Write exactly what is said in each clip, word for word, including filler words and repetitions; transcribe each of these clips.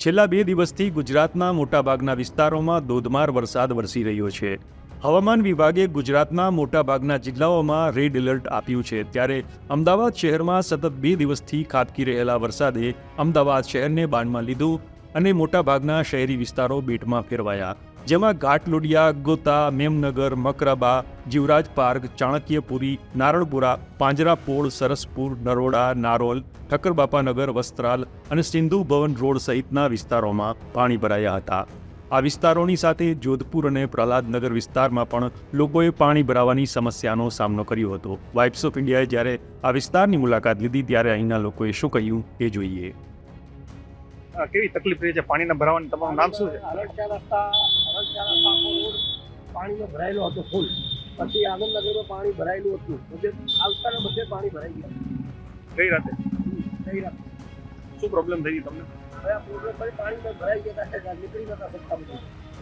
છેલ્લા બે દિવસથી ગુજરાતના મોટાભાગના વિસ્તારોમાં ધોધમાર વરસાદ વરસી રહ્યો છે. હવામાન વિભાગે ગુજરાતના મોટાભાગના જિલ્લાઓમાં રેડ એલર્ટ આપ્યું છે. ત્યારે અમદાવાદ શહેરમાં સતત બે દિવસથી ખાબકી રહેલા વરસાદે અમદાવાદ શહેરને બાનમાં લીધું અને મોટાભાગના શહેરી વિસ્તારો બેટમાં ફેરવાયા, જેમાં ઘાટલોડિયા, ગોતા, મેમનગર, મકરબા, જીવરાજ પાર્ક, ચાણક્યપુરી, નારણપુરા, પાંજરાપોળ, સરસપુર, નરોડા, નારોલ, ઠક્કરબાપાનગર, વસ્ત્રાલ અને સિંધુ ભવન રોડ સહિતના વિસ્તારોમાં પાણી ભરાયા હતા. આ વિસ્તારોની સાથે જોધપુર અને પ્રહલાદનગર વિસ્તારમાં પણ લોકોએ પાણી ભરાવાની સમસ્યાનો સામનો કર્યો હતો. વાઇબ્સ ઓફ ઇન્ડિયાએ જ્યારે આ વિસ્તારની મુલાકાત લીધી ત્યારે અહીંના લોકોએ શું કહ્યું એ જોઈએ. કેવી તકલીફ રહી છે પાણીના ભરાવાની? તમારું નામ શું છે? અરણચા રસ્તા અરણચા રસ્તા રોડ પાણીનો ભરાયેલો હતો ફૂલ. પછી આનંદનગરમાં પાણી ભરાયેલું હતું. બધે આ વિસ્તારમાં બધે પાણી ભરાઈ ગયા. કઈ રાતે કઈ રાતે શું પ્રોબ્લેમ થઈ ગઈ તમને? હવે આ પ્રોબ્લેમ પછી પાણીમાં ભરાઈ ગયા હતા, નીકળી નતા શકતા બધું.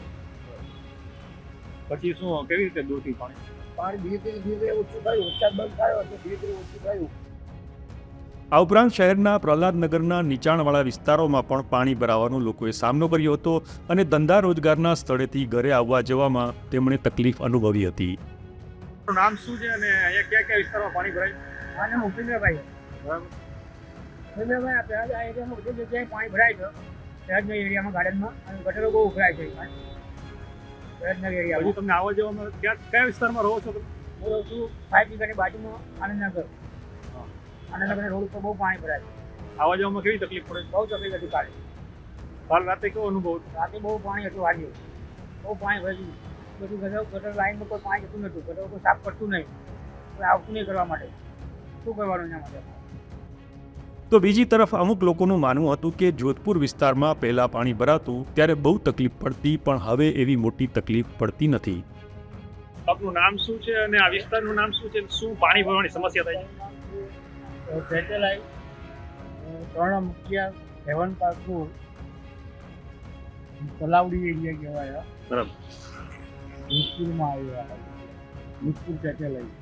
પછી શું કેવી રીતે દૂર થયું પાણી? પાણી ધીરે ધીરે ધીરે ઓછું થયું, વરસાદ બંધ થયો એટલે ધીરે ધીરે ઓછું થયું. આ ઉપરાંત શહેરના પ્રહલાદનગરના નીચાણવાળા વિસ્તારોમાં પણ પાણી ભરાવાનો લોકોએ સામનો કર્યો હતો અને ધંધા રોજગારના સ્થળેથી ઘરે આવવા જવામાં તેમણે તકલીફ અનુભવી હતી. નામ શું છે અને અહીંયા કયા કયા વિસ્તારમાં પાણી ભરાય? આને મુકેન્દ્રભાઈ બરાબર. મુકેન્દ્રભાઈ આ પહેલા આ એરિયામાં બધી જગ્યાએ પાણી ભરાય છે. શહેરના એરિયામાં ગાર્ડનમાં અને ગટરો બહુ ઉભરાય છે. શહેરના એરિયામાં હજી તમને આવવા જવામાં ક્યાં કયા વિસ્તારમાં રહો છો તમે? હું રહું છું ફાઈવ ટીકાની બાજુમાં આનંદનગર. આનંદનગર રોડ ઉપર બહુ પાણી ભરાય છે. આવવા જવામાં કેવી તકલીફ પડે? બહુ તકલીફ હતી કાલે. કાલ રાતે કેવો અનુભવ? રાતે બહુ પાણી હતું. આજે બહુ પાણી ભર્યું. બધું ગટર ગટર લાઈનમાં કોઈ પાણી જતું નહોતું. ગટર કોઈ સાફ કરતું નહીં, કોઈ આવતું નહીં કરવા માટે. શું કરવાનું એના માટે? તો બીજી તરફ અમુક લોકોનું માનવું હતું કે જોધપુર વિસ્તારમાં પહેલા પાણી ભરાતું ત્યારે બહુ તકલીફ પડતી, પણ હવે એવી મોટી તકલીફ પડતી નથી. આપનું નામ શું છે અને આ વિસ્તારનું નામ શું છે? શું પાણી ભરવાની સમસ્યા થાય છે? સેટેલાઇટ ત્રણ મુખ્ય હેવન પાર્કનું તલાવડી એરિયા કહેવાય. બરાબર. નિષ્પુરમાં આવ્યા નિષ્પુર સેટેલાઇટ.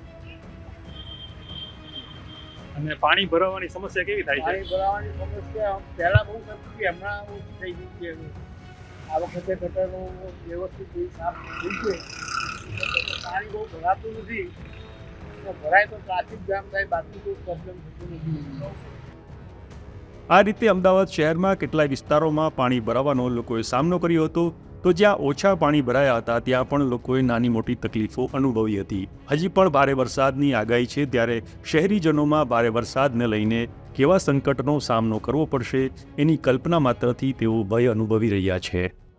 અને પાણી ભરાવાની સમસ્યા કેવી થાય છે? પાણી ભરાવાની સમસ્યા પહેલા બહુ થતી, હમણાં ઓછી થઈ ગઈ છે. આ વખતે ગટરો વ્યવસ્થિત સાફ થઈ છે. પાણી બહુ ભરાતું નથી. ભરાય તો ટ્રાફિક જામ થાય, બાકી કોઈ પ્રોબ્લેમ થતો નથી. આ રીતે અમદાવાદ શહેરમાં કેટલાય વિસ્તારોમાં પાણી ભરાવાનો લોકોએ સામનો કર્યો હતો. તો જ્યાં ઓછા પાણી ભરાયા હતા ત્યાં પણ લોકોએ નાની મોટી તકલીફો અનુભવી હતી. હજી પણ ભારે વરસાદની આગાહી છે, ત્યારે શહેરીજનોમાં ભારે વરસાદને લઈને કેવા સંકટનો સામનો કરવો પડશે એની કલ્પના માત્રથી તેઓ ભય અનુભવી રહ્યા છે.